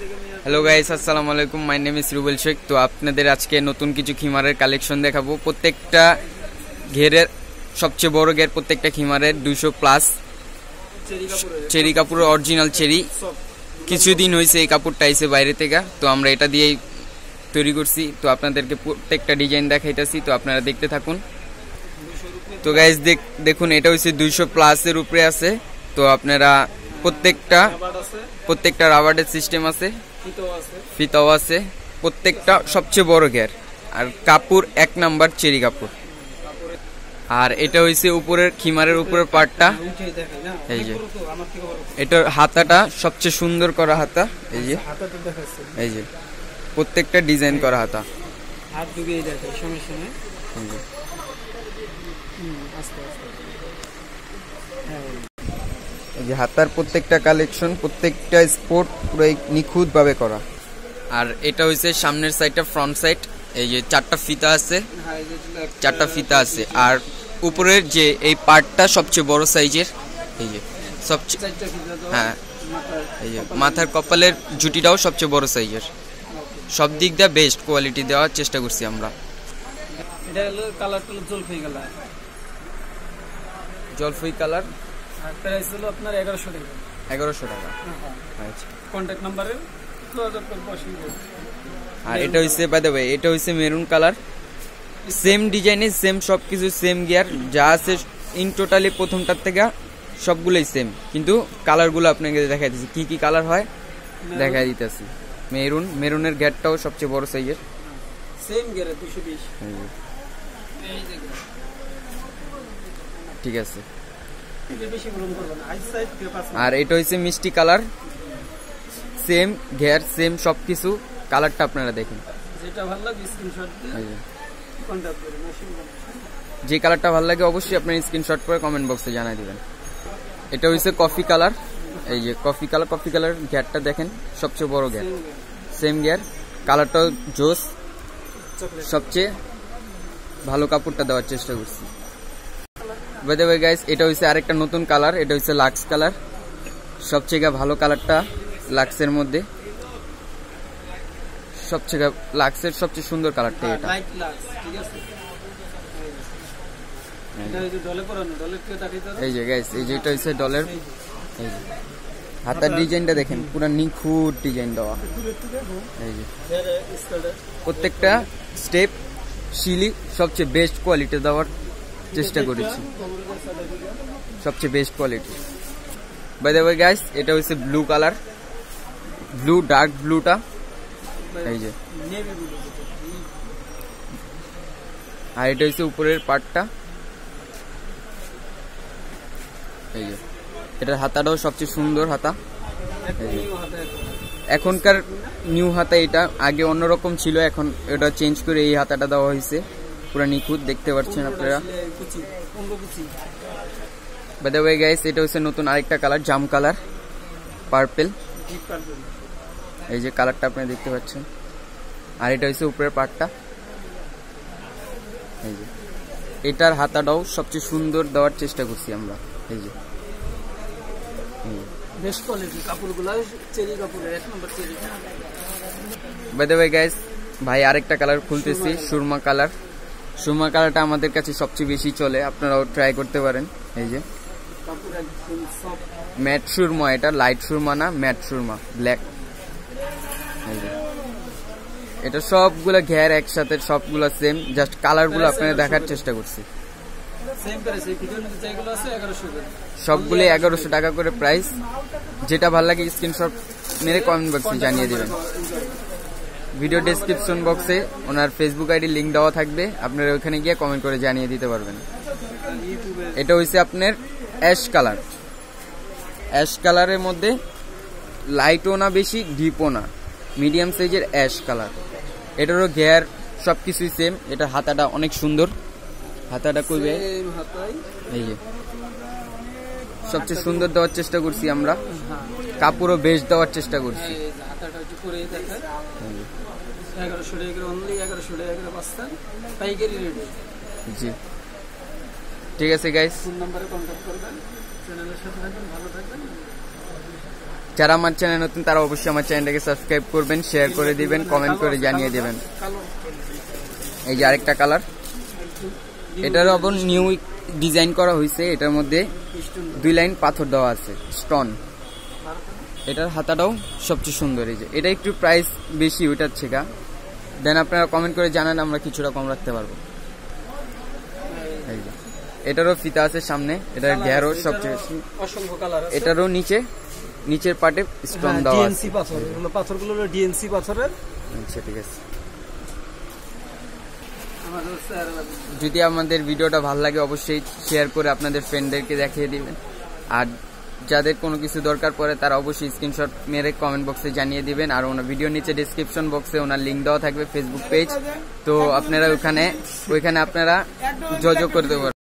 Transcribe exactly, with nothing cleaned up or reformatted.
Hello guys, আসসালামু আলাইকুম। My name is Rubel Sheikh. তো আপনাদের আজকে নতুন কিছু খিমারের কালেকশন দেখাবো। প্রত্যেকটা ঘেরের সবচেয়ে বড় ঘের, প্রত্যেকটা খিমারের দুইশো প্লাস চেরি কাপড়ের অরিজিনাল চেরি। কিছুদিন হয়েছে এই কাপড়টা আইছে বাইরে থেকে, তো আমরা এটা দিয়েই তৈরি করছি। তো আপনাদেরকে প্রত্যেকটা ডিজাইন দেখাইতেছি, তো আপনারা দেখতে থাকুন। তো গাইস দেখুন, এটা হচ্ছে দুইশো প্লাসের উপরে আছে। তো আপনারা প্রত্যেকটা প্রত্যেকটা রাবারের সিস্টেম আছে, ফিতাও আছে। প্রত্যেকটা সবচেয়ে বড় ঘের, আর কাপড় এক নাম্বার চেরি কাপড়। আর এটা হইছে উপরের খিমারের উপরের পার্টটা। এই যে এটার হাতাটা সবচেয়ে সুন্দর করা হাতা। এই যে এই যে প্রত্যেকটা ডিজাইন করা হাতা। এই যে হাতার প্রত্যেকটা কালেকশন, প্রত্যেকটা স্পোর্ট পুরো নিখুঁত ভাবে করা। আর এটা হইছে সামনের সাইডটা, ফ্রন্ট সাইড। এই যে চারটা ফিতা আছে, চারটা ফিতা আছে। আর উপরের যে এই পার্টটা সবচেয়ে বড় সাইজের। এই যে সবচেয়ে হ্যাঁ, এই যে মাথার কপালের জুটিটাও সবচেয়ে বড় সাইজের। সব দিক দিয়ে বেস্ট কোয়ালিটি দেওয়ার চেষ্টা করছি আমরা। এটা হলো কালারটা জলপাই কালার, জলপাই কালার। আর প্রাইস হলো আপনার এগারোশো টাকা। এগারোশো টাকা। আচ্ছা, কন্ট্যাক্ট নাম্বারে যোগাযোগ করে বসিয়ে দেব। আর এটা হইছে বাই দ্য ওয়ে, এটা হইছে মেরুন কালার। সেম ডিজাইনে সেম সবকিছু, সেম গিয়ার যা আছে ইন টোটালি প্রথমটার থেকে সবগুলোই সেম, কিন্তু কালারগুলো আপনাকে দেখাই দিচ্ছি কি কি কালার হয়, দেখাই দিতেছি। মেরুন, মেরুনের গিয়ারটাও সবচেয়ে বড় সাইজের, সেম গিয়ার দুইশো বিশ। ঠিক আছে। আর এটা হইছে মিষ্টি কালার, সেম ঘের সেম সবকিছু। কালারটা আপনারা দেখুন, যেটা ভালো লাগে স্ক্রিনশট দিয়ে কন্টাক্ট করুন। যে কালারটা ভালো লাগে অবশ্যই আপনার স্ক্রিনশট করে কমেন্ট বক্সে জানাই দিবেন। এটা হইছে কফি কালার। এই যে কফি কালার, কফি কালার ঘেরটা দেখেন, সবচেয়ে বড় ঘের, সেম ঘের। কালারটাও জোস, সবচেয়ে ভালো কাপড়টা দেওয়ার চেষ্টা করছি। বাই দ্য ওয়ে গাইস, এটা হইছে আরেকটা নতুন কালার। এটা হইছে লাক্স কালার, সবচেয়ে ভালো কালারটা লাক্সের মধ্যে। সবচেয়ে লাক্সের সবচেয়ে সুন্দর কালারটা এটা। লাইট লাক্স, ঠিক আছে। এটা এই যে ডলে পরানো, ডলের কে দেখাইতে দাও। এই যে গাইস, এই যে এটা হইছে ডলের। এই যে হাতার ডিজাইনটা দেখেন, পুরো নিখুঁত ডিজাইন দেওয়া। এই যে প্রত্যেকটা স্টেপ শিলি সবচেয়ে বেস্ট কোয়ালিটি দেওয়ার চেষ্টা করেছি, সবচেয়ে best quality. By the way guys, এটা হচ্ছে ব্লু কালার, ব্লু ডার্ক ব্লুটা। এই যে আর এটা হচ্ছে উপরের পার্টটা। এই যে এটার হাতাটাও সবচেয়ে সুন্দর হাতা। এখনকার নিউ হাতা এটা, আগে অন্যরকম ছিল, এখন এটা চেঞ্জ করে এই হাতাটা দেওয়া হয়েছে। পুরো নিখুঁত দেখতে পাচ্ছেন আপনারা। বাই দ্য ওয়ে গাইস, এটা হচ্ছে নতুন আরেকটা কালার, জাম কালার, পার্পল। এই যে কালারটা আপনি দেখতে পাচ্ছেন। আর এটা হচ্ছে উপরের পার্টটা। এই যে এটার হাতাটাও সবচেয়ে সুন্দর দেওয়ার চেষ্টা করছি আমরা। এই যে বেস্ট কোয়ালিটি কাপড়গুলো, চেরি কাপড়ের এক নম্বর cherry. By the way guys, ভাই আরেকটা কালার খুলতেছি, সুরমা কালার। সুরমা কালারটা আমাদের কাছে সবচেয়ে বেশি চলে, আপনারাও ট্রাই করতে পারেন। এই যে ম্যাট সুরমা, এটা লাইট সুরমা না, ম্যাট সুরমা, ব্ল্যাক। এই যে এটা সবগুলা ঘের একসাথে, সবগুলা সেম, জাস্ট কালারগুলো আপনারা দেখার চেষ্টা করছি। সবগুলো এগারোশো টাকা করে প্রাইস। যেটা ভালো লাগে স্ক্রিনশট মেরে কমেন্ট বক্সে জানিয়ে দিবেন। ভিডিও ডেসক্রিপশন বক্সে ওনার ফেসবুক আইডি লিঙ্ক দেওয়া থাকবে, আপনারা ওখানে গিয়ে কমেন্ট করে জানিয়ে দিতে পারবেন। এটা হইছে আপনার অ্যাশ কালার, অ্যাশ কালারের মধ্যে লাইটও না বেশি, ডিপও না, মিডিয়াম সাইজের অ্যাশ কালার। এটারও ঘের সবকিছুই সেম। এটা হাতাটা অনেক সুন্দর, হাতাটা কইবে এই যে সবচেয়ে সুন্দর দেওয়ার চেষ্টা করছি আমরা। কাপড়ও বেশ দেওয়ার চেষ্টা করছি। জি ঠিক আছে গাইস, ফোন নম্বরে কন্ট্যাক্ট করবেন। চ্যানেলের সাথে থাকবেন, ভালো থাকবেন। যারা আমার চ্যানেল নতুন তারা অবশ্যই আমার চ্যানেলটাকে সাবস্ক্রাইব করবেন, শেয়ার করে দিবেন, কমেন্ট করে জানিয়ে দেবেন। এই যে আরেকটা কালার, এটার আবার নিউ ডিজাইন করা হয়েছে, এটার মধ্যে দুই লাইন পাথর দেওয়া আছে স্টোন। এটার হাতাটাও সবচেয়ে সুন্দর। এই যে এটা একটু প্রাইস বেশি ওইটার থেকে, দেন আপনারা কমেন্ট করে জানান, আমরা কিছুটা কম রাখতে পারবো। এই যে এটারও ফিতা আছে সামনে, এটার ঘেরও সবচেয়ে বেশি। অসংখ্য কালার আছে। এটারও নিচে নিচের পার্টে স্টোন দেওয়া আছে। ডিএনসি পাথর, এগুলো পাথরগুলো হলো ডিএনসি পাথরের। আচ্ছা ঠিক আছে। যদি আমাদের ভিডিওটা ভালো লাগে অবশ্যই শেয়ার করে আপনাদের ফ্রেন্ডদেরকে দেখিয়ে দিবেন, আর যাদের কোনো কিছু দরকার পড়ে তারা অবশ্যই স্ক্রিনশট মেরে কমেন্ট বক্সে জানিয়ে দিবেন। আর ওনার ভিডিও নিচে ডেসক্রিপশন বক্সে ওনার লিঙ্ক দেওয়া থাকবে ফেসবুক পেজ, তো আপনারা ওখানে ওইখানে আপনারা যোগাযোগ করতে পারবেন।